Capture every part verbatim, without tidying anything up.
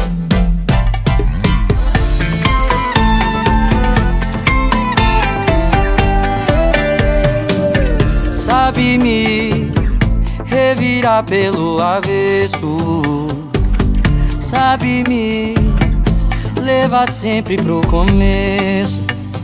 Sabe me revirar pelo avesso, sabe me levar sempre pro começo.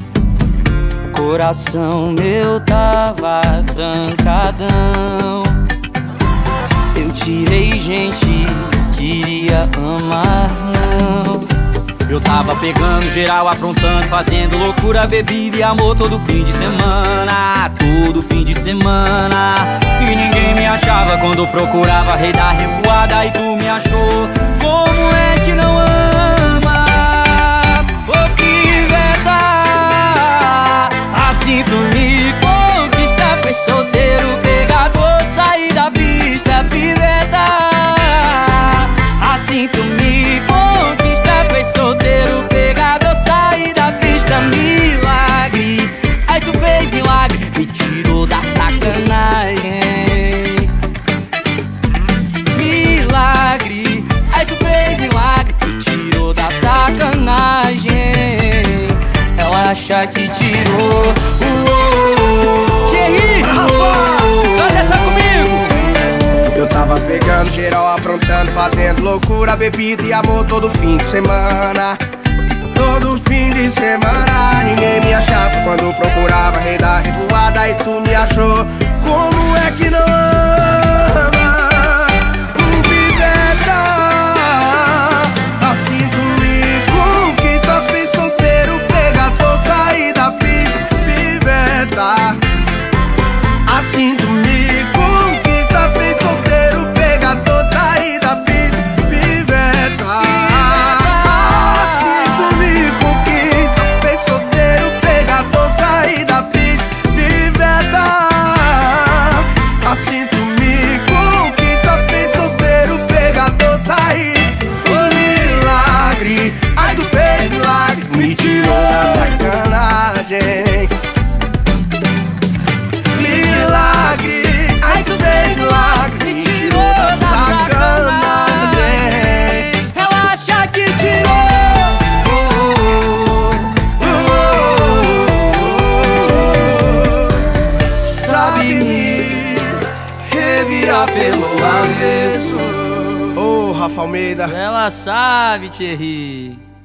Coração meu tava trancadão, eu tirei gente, queria amar não. Eu tava pegando geral, aprontando, fazendo loucura, bebida e amor todo fim de semana, todo fim de semana. E ninguém me achava quando eu procurava rei da revoada, e tu me achou. Como é que não ama? Ô piveta, assim tu me conquista. Foi solteiro, pegador, saí da pista, piveta. Assim tu me conquista. Foi solteiro, pegador, saí da pista, milagre. Aí tu fez milagre, me tirou da sacanagem. Milagre, aí tu fez milagre, me tirou da sacanagem. Ela acha que tirou. Thierry, canta essa comigo. Eu tava pegando geral, aprontando, fazendo loucura, bebida e amor todo fim de semana, todo fim de semana. Ninguém me achava quando procurava rei da revoada, e tu me achou. Como é que não ama? Um piveta, assim tu me conquista. Fez solteiro, pegador, saí da pista, piveta. Assim tu me conquista. Fez solteiro, pegador, saí da pista, piveta. Assim tu me conquista. Fez solteiro, pegador, saí da pista, piveta. Assim tu me conquista. Fez solteiro, pegador, saí. Oh, milagre, ai tu fez milagre, me tirou da sacanagem. Milagre, ai tu fez milagre, me tirou da sacanagem. Ela acha que tirou. Sabe me revirar pelo avesso. Ô, Rafa Almeida. Ela sabe, Thierry.